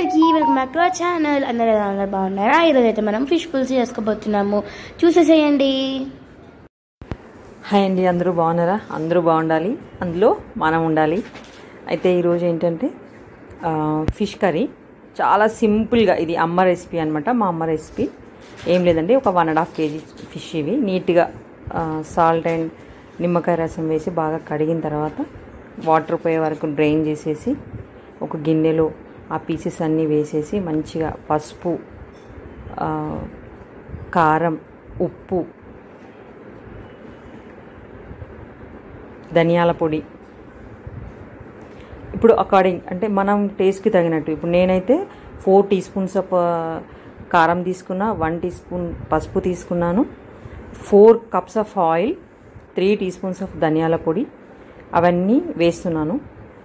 అందరికీ welcome back to our channel. అందరూ బాగున్నారా? ఈరోజు అయితే మనం ఫిష్ పులుసు చేసుకోబోతున్నాము, చూసేసేయండి. హాయ్ అండి, అందరూ బాగున్నారా? అందరూ బాగుండాలి, అందులో మనం ఉండాలి. అయితే ఈరోజు ఏంటంటే ఫిష్ కర్రీ చాలా సింపుల్గా, ఇది అమ్మ రెసిపీ అనమాట. మా అమ్మ రెసిపీ ఏం లేదండి, ఒక 1.5 kg ఫిష్. ఇవి నీట్గా సాల్ట్ అండ్ నిమ్మకాయ రసం వేసి బాగా కడిగిన తర్వాత వాటర్ పోయే వరకు డ్రైన్ చేసేసి ఒక గిన్నెలో ఆ పీసెస్ అన్నీ వేసేసి మంచిగా పసుపు, కారం, ఉప్పు, ధనియాల పొడి, ఇప్పుడు అకార్డింగ్ అంటే మనం టేస్ట్కి తగినట్టు. ఇప్పుడు నేనైతే 4 teaspoons ఆఫ్ కారం తీసుకున్నా, 1 teaspoon పసుపు తీసుకున్నాను, 4 cups of oil, 3 teaspoons of ధనియాల పొడి అవన్నీ వేస్తున్నాను.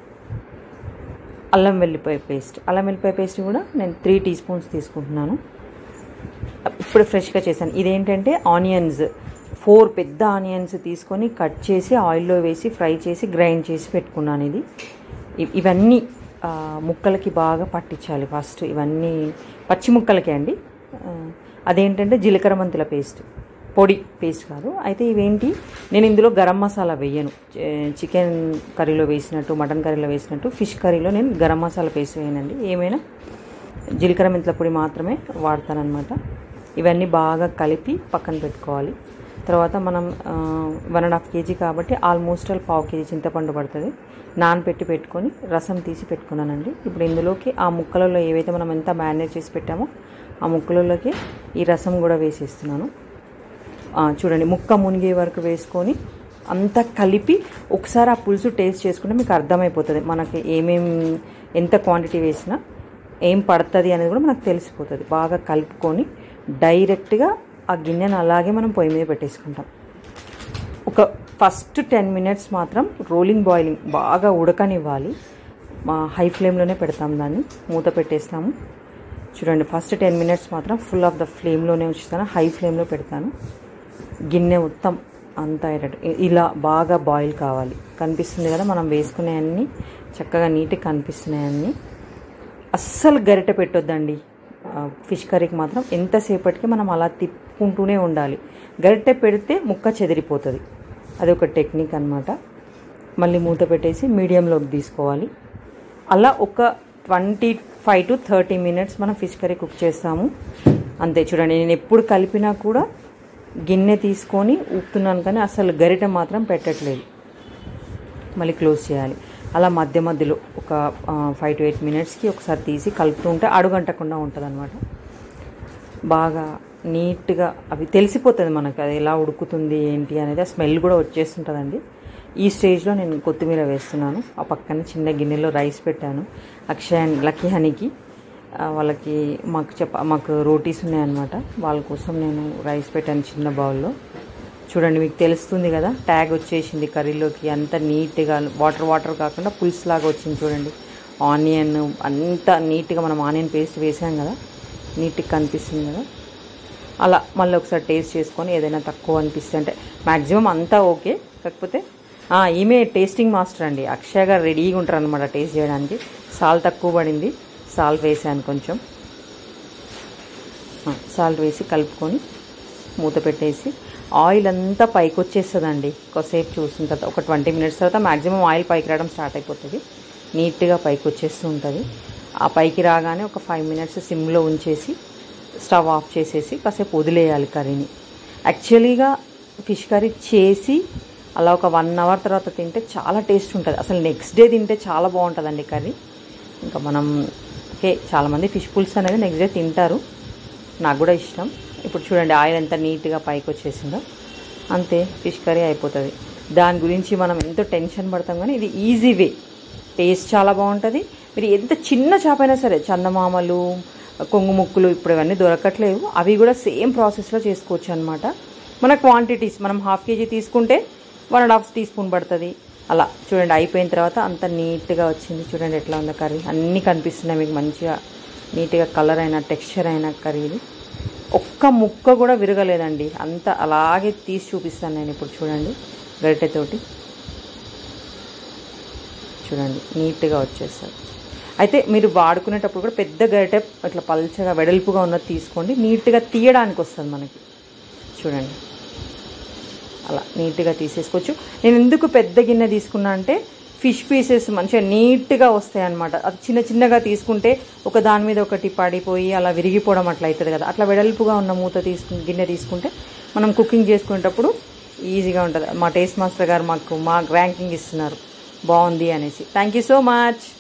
అల్లం వెల్లిపాయ పేస్ట్ కూడా నేను 3 teaspoons తీసుకుంటున్నాను. ఇప్పుడు ఫ్రెష్గా చేశాను. ఇదేంటంటే ఆనియన్స్ 4 పెద్ద ఆనియన్స్ తీసుకొని కట్ చేసి ఆయిల్లో వేసి ఫ్రై చేసి గ్రైండ్ చేసి పెట్టుకున్నాను. ఇవన్నీ ముక్కలకి బాగా పట్టించాలి ఫస్ట్. ఇవన్నీ పచ్చి ముక్కలకే అండి. అదేంటంటే జీలకర్ర మెంతుల పొడి పేస్ట్ కాదు. అయితే ఇవేంటి, నేను ఇందులో గరం మసాలా వేయను. చికెన్ కర్రీలో వేసినట్టు, మటన్ కర్రీలో వేసినట్టు ఫిష్ కర్రీలో నేను గరం మసాలా పేస్ట్ వేయనండి. ఏమైనా జీలకర్ర మెంతుల పొడి మాత్రమే వాడతానమాట. ఇవన్నీ బాగా కలిపి పక్కన పెట్టుకోవాలి. తర్వాత మనం 1.5 kg కాబట్టి ఆల్మోస్ట్ 1/2 kg చింతపండు పడుతుంది. పెట్టుకొని రసం తీసి పెట్టుకున్నానండి. ఇప్పుడు ఇందులోకి ఆ ముక్కలలో ఏవైతే మనం ఎంత మ్యారినేట్ చేసి పెట్టామో ఆ ముక్కలలోకి ఈ రసం కూడా వేసేస్తున్నాను. చూడండి, ముక్క మునిగే వరకు వేసుకొని అంతా కలిపి ఒకసారి ఆ పులుసు టేస్ట్ చేసుకుంటే మీకు అర్థమైపోతుంది. మనకి ఎంత క్వాంటిటీ వేసినా ఏం పడుతుంది అనేది కూడా మనకు తెలిసిపోతుంది. బాగా కలుపుకొని డైరెక్ట్గా ఆ గిన్నెను అలాగే మనం పొయ్యి మీద పెట్టేసుకుంటాం. ఒక ఫస్ట్ 10 minutes మాత్రం రోలింగ్ బాయిలింగ్ బాగా ఉడకనివ్వాలి. హై ఫ్లేమ్లోనే పెడతాం, దాన్ని మూత పెట్టేస్తాము. చూడండి, ఫస్ట్ 10 minutes మాత్రం ఫుల్ ఆఫ్ ద ఫ్లేమ్లోనే ఉంచుతాను, హై ఫ్లేమ్లో పెడతాను. గిన్నె మొత్తం అంతా ఇలా బాగా బాయిల్ కావాలి. కనిపిస్తుంది కదా, మనం వేసుకునే అన్నీ చక్కగా నీట్గా కనిపిస్తున్నాయి అన్నీ. అస్సలు గరిటె పెట్టొద్దండి ఫిష్ కర్రీకి మాత్రం. ఎంతసేపటికి మనం అలా తిప్పుకుంటూనే ఉండాలి. గరిటె పెడితే ముక్క చెదిరిపోతుంది. అది ఒక టెక్నిక్ అనమాట. మళ్ళీ మూత పెట్టేసి మీడియంలోకి తీసుకోవాలి. అలా ఒక 25 to 30 minutes మనం ఫిష్ కర్రీ కుక్ చేస్తాము. అంతే. చూడండి, నేను ఎప్పుడు కలిపినా కూడా గిన్నె తీసుకొని ఊపుతున్నాను, కానీ అసలు గరిటె మాత్రం పెట్టట్లేదు. మళ్ళీ క్లోజ్ చేయాలి. అలా మధ్యలో ఒక 5 to 8 minutesకి ఒకసారి తీసి కలుపుతూ ఉంటే అడుగంటకుండా ఉంటుంది అనమాట. బాగా నీట్గా అవి తెలిసిపోతుంది మనకు, అది ఎలా ఉడుకుతుంది ఏంటి అనేది. ఆ స్మెల్ కూడా వచ్చేస్తుంటుందండి. ఈ స్టేజ్లో నేను కొత్తిమీర వేస్తున్నాను. ఆ పక్కన చిన్న గిన్నెలో రైస్ పెట్టాను. అక్షయ్ అండ్ లక్కీ హనీకి వాళ్ళకి మాకు రోటీస్ ఉన్నాయన్నమాట. వాళ్ళ కోసం నేను రైస్ పెట్టాను చిన్న బౌల్లో. చూడండి, మీకు తెలుస్తుంది కదా, ట్యాగ్ వచ్చేసింది కర్రీలోకి. అంత నీట్గా వాటర్ కాకుండా పులుసు లాగా వచ్చింది. చూడండి, ఆనియన్ అంత నీట్గా మనం ఆనియన్ పేస్ట్ వేసాం కదా, నీట్గా కనిపిస్తుంది కదా. అలా మళ్ళీ ఒకసారి టేస్ట్ చేసుకొని ఏదైనా తక్కువ అనిపిస్తే, అంటే మ్యాక్సిమం అంతా ఓకే, కాకపోతే ఈమె టేస్టింగ్ మాస్టర్ అండి, అక్షయ్ గారు రెడీగా ఉంటారు అనమాట టేస్ట్ చేయడానికి. సాల్ట్ తక్కువ పడింది, సాల్ట్ వేసాను కొంచెం. సాల్ట్ వేసి కలుపుకొని మూత పెట్టేసి ఆయిల్ అంతా పైకి వచ్చేస్తుందండి. కొద్దిసేపు చూసిన తర్వాత ఒక 20 minutes తర్వాత మ్యాక్సిమం ఆయిల్ పైకి రావడం స్టార్ట్ అయిపోతుంది. నీట్గా పైకి వచ్చేస్తూ ఉంటుంది. ఆ పైకి రాగానే ఒక 5 minutes సిమ్లో ఉంచేసి స్టవ్ ఆఫ్ చేసేసి కాసేపు వదిలేయాలి కర్రీని. యాక్చువల్గా ఫిష్ కర్రీ చేసి అలా ఒక 1 hour తర్వాత తింటే చాలా టేస్ట్ ఉంటుంది. అసలు నెక్స్ట్ డే తింటే చాలా బాగుంటుందండి కర్రీ. ఇంకా మనం చాలామంది ఫిష్ పులుసు అనేది నెక్స్ట్ డే తింటారు, నాకు కూడా ఇష్టం. ఇప్పుడు చూడండి, ఆయిల్ ఎంత నీట్గా పైకి వచ్చేసిందో, అంతే ఫిష్ కర్రీ అయిపోతుంది. దాని గురించి మనం ఎంతో టెన్షన్ పడతాం, కానీ ఇది ఈజీ వే. టేస్ట్ చాలా బాగుంటుంది. మీరు ఎంత చిన్న చేప అయినా సరే, చందమామలు, కొంగు ముక్కులు ఇప్పుడు ఇవన్నీ దొరకట్లేవు, అవి కూడా సేమ్ ప్రాసెస్లో చేసుకోవచ్చు అనమాట. మన క్వాంటిటీస్ మనం 1/2 kg తీసుకుంటే 1.5 teaspoon పడుతుంది. అలా చూడండి, అయిపోయిన తర్వాత అంత నీట్గా వచ్చింది. చూడండి ఎట్లా ఉందో కర్రీ, అన్నీ కనిపిస్తున్నాయి మీకు మంచిగా నీట్గా, కలర్ అయినా టెక్స్చర్ అయినా కర్రీది. ఒక్క ముక్క కూడా విరగలేదండి, అంత అలాగే తీసి చూపిస్తాను నేను ఇప్పుడు. చూడండి గరిటెతోటి చూడండి నీట్గా వచ్చేస్తుంది. అయితే మీరు వాడుకునేటప్పుడు కూడా పెద్ద గరిటె అట్లా పల్చగా వెడల్పుగా ఉన్నది తీసుకోండి, నీట్గా తీయడానికి వస్తుంది మనకి. చూడండి అలా నీట్గా తీసేసుకోవచ్చు. నేను ఎందుకు పెద్ద గిన్నె తీసుకున్నా అంటే ఫిష్ పీసెస్ మంచిగా నీట్గా వస్తాయి అన్నమాట. అది చిన్న చిన్నగా తీసుకుంటే ఒక దాని మీద ఒకటి పడిపోయి అలా విరిగిపోవడం అట్లా అవుతుంది కదా. అట్లా వెడల్పుగా ఉన్న గిన్నె తీసుకుంటే మనం కుకింగ్ చేసుకునేటప్పుడు ఈజీగా ఉంటుంది. మా టేస్ట్ మాస్టర్ గారు మాకు ర్యాంకింగ్ ఇస్తున్నారు బాగుంది అనేసి. Thank you so much.